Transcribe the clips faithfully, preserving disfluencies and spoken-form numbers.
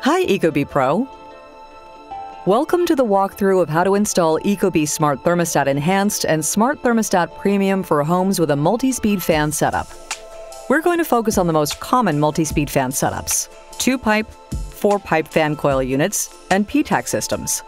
Hi ecobee Pro! Welcome to the walkthrough of how to install ecobee Smart Thermostat Enhanced and Smart Thermostat Premium for homes with a multi-speed fan setup. We're going to focus on the most common multi-speed fan setups: two-pipe, four-pipe fan coil units, and P TAC systems.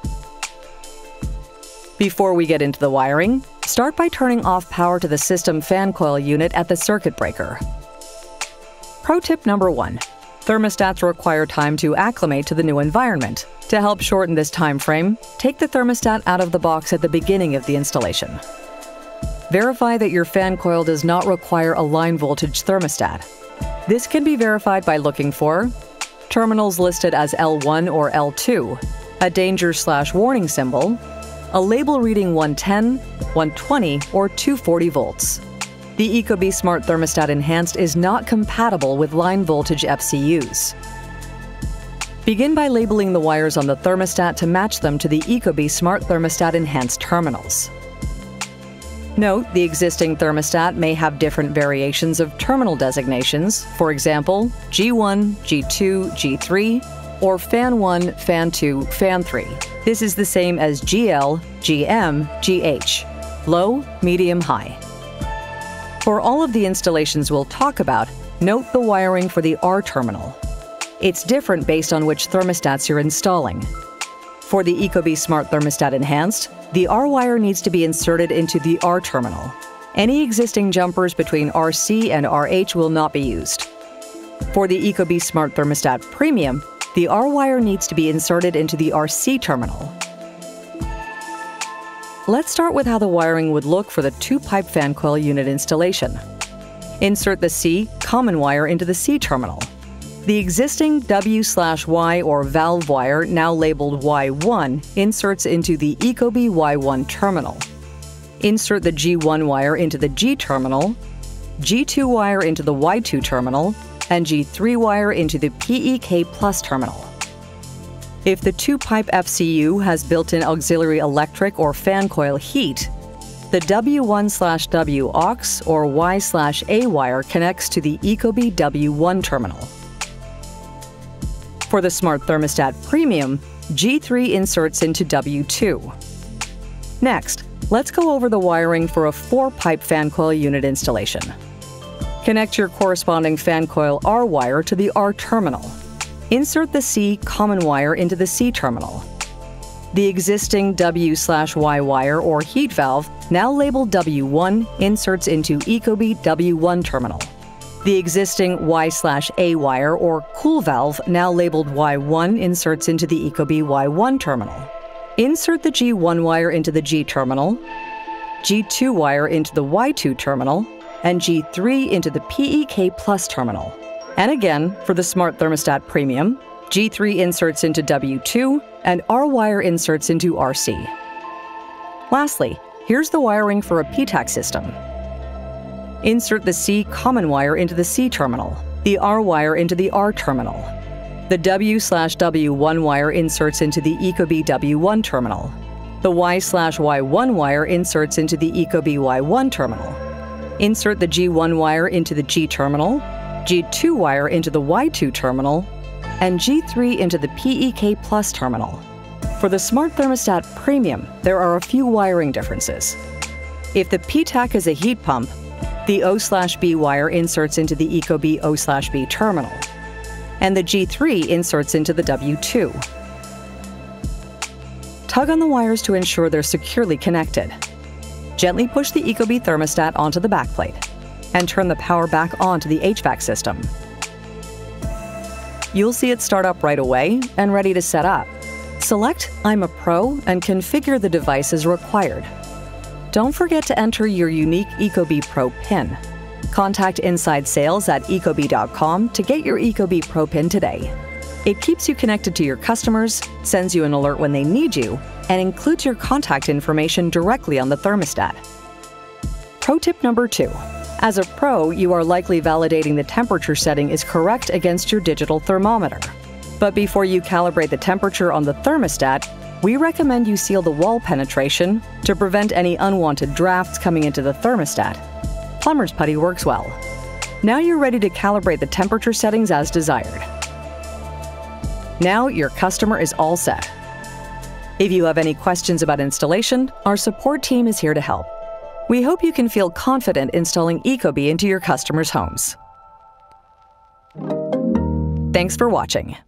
Before we get into the wiring, start by turning off power to the system fan coil unit at the circuit breaker. Pro tip number one. Thermostats require time to acclimate to the new environment. To help shorten this time frame, take the thermostat out of the box at the beginning of the installation. Verify that your fan coil does not require a line voltage thermostat. This can be verified by looking for terminals listed as L one or L two, a danger slash warning symbol, a label reading one ten, one twenty, or two forty volts. The ecobee Smart Thermostat Enhanced is not compatible with line voltage F C Us. Begin by labeling the wires on the thermostat to match them to the ecobee Smart Thermostat Enhanced terminals. Note, the existing thermostat may have different variations of terminal designations, for example, G one, G two, G three, or Fan one, Fan two, Fan three. This is the same as G L, G M, G H, low, medium, high. For all of the installations we'll talk about, note the wiring for the R terminal. It's different based on which thermostats you're installing. For the ecobee Smart Thermostat Enhanced, the R wire needs to be inserted into the R terminal. Any existing jumpers between R C and R H will not be used. For the ecobee Smart Thermostat Premium, the R wire needs to be inserted into the R C terminal. Let's start with how the wiring would look for the two-pipe fan coil unit installation. Insert the C common wire into the C terminal. The existing W slash Y or valve wire, now labeled Y one, inserts into the ecobee Y one terminal. Insert the G one wire into the G terminal, G two wire into the Y two terminal, and G three wire into the P E K plus terminal. If the two-pipe F C U has built-in auxiliary electric or fan coil heat, the W one slash W aux or Y slash A wire connects to the ecobee W one terminal. For the Smart Thermostat Premium, G three inserts into W two. Next, let's go over the wiring for a four-pipe fan coil unit installation. Connect your corresponding fan coil R wire to the R terminal. Insert the C common wire into the C terminal. The existing W slash Y wire or heat valve, now labeled W one, inserts into ecobee W one terminal. The existing Y slash A wire or cool valve, now labeled Y one, inserts into the ecobee Y one terminal. Insert the G one wire into the G terminal, G two wire into the Y two terminal, and G three into the P E K plus terminal. And again, for the Smart Thermostat Premium, G three inserts into W two and R wire inserts into R C. Lastly, here's the wiring for a P TAC system. Insert the C common wire into the C terminal, the R wire into the R terminal. The W slash W one wire inserts into the ecobee W one terminal. The Y slash Y one wire inserts into the ecobee Y one terminal. Insert the G one wire into the G terminal, G two wire into the Y two terminal, and G three into the P E K plus terminal. For the Smart Thermostat Premium, there are a few wiring differences. If the P TAC is a heat pump, the O slash B wire inserts into the ecobee O slash B terminal, and the G three inserts into the W two. Tug on the wires to ensure they're securely connected. Gently push the ecobee thermostat onto the backplate, and turn the power back on to the H V A C system. You'll see it start up right away and ready to set up. Select I'm a Pro and configure the device as required. Don't forget to enter your unique ecobee Pro PIN. Contact Inside Sales at ecobee dot com to get your ecobee Pro PIN today. It keeps you connected to your customers, sends you an alert when they need you, and includes your contact information directly on the thermostat. Pro tip number two. As a pro, you are likely validating the temperature setting is correct against your digital thermometer. But before you calibrate the temperature on the thermostat, we recommend you seal the wall penetration to prevent any unwanted drafts coming into the thermostat. Plumber's putty works well. Now you're ready to calibrate the temperature settings as desired. Now your customer is all set. If you have any questions about installation, our support team is here to help. We hope you can feel confident installing ecobee into your customers' homes. Thanks for watching.